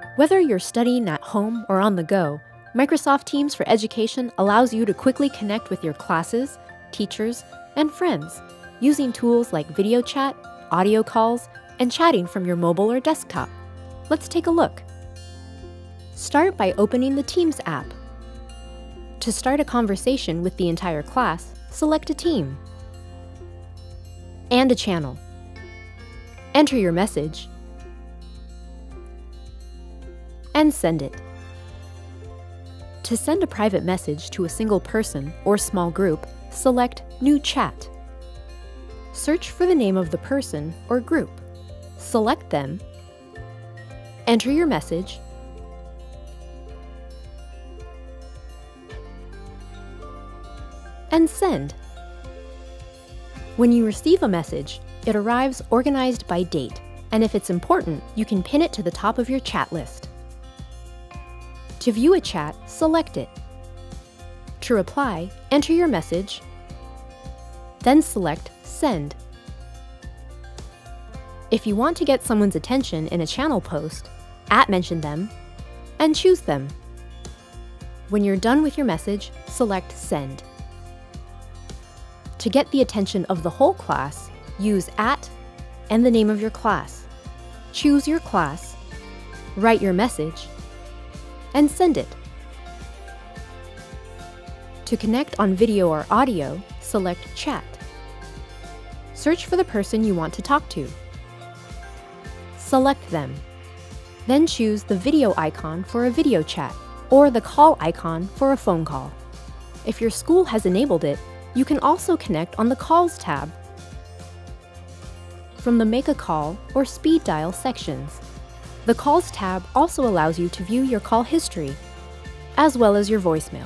Whether you're studying at home or on the go, Microsoft Teams for Education allows you to quickly connect with your classes, teachers, and friends using tools like video chat, audio calls, and chatting from your mobile or desktop. Let's take a look. Start by opening the Teams app. To start a conversation with the entire class, select a team and a channel. Enter your message and send it. To send a private message to a single person or small group, select New Chat. Search for the name of the person or group. Select them, enter your message, and send. When you receive a message, it arrives organized by date, and if it's important, you can pin it to the top of your chat list. To view a chat, select it. To reply, enter your message, then select Send. If you want to get someone's attention in a channel post, @mention them and choose them. When you're done with your message, select Send. To get the attention of the whole class, use @ and the name of your class. Choose your class, write your message, and send it. To connect on video or audio, select Chat. Search for the person you want to talk to. Select them. Then choose the video icon for a video chat or the call icon for a phone call. If your school has enabled it, you can also connect on the Calls tab from the Make a Call or Speed Dial sections. The Calls tab also allows you to view your call history, as well as your voicemail.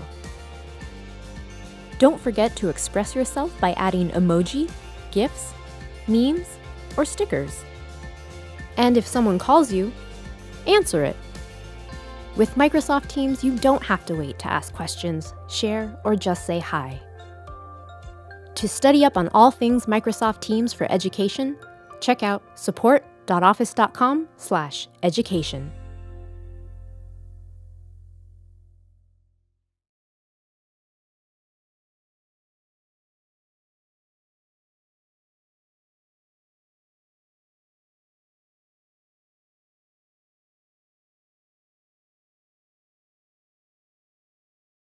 Don't forget to express yourself by adding emoji, GIFs, memes, or stickers. And if someone calls you, answer it. With Microsoft Teams, you don't have to wait to ask questions, share, or just say hi. To study up on all things Microsoft Teams for Education, check out support.office.com/education.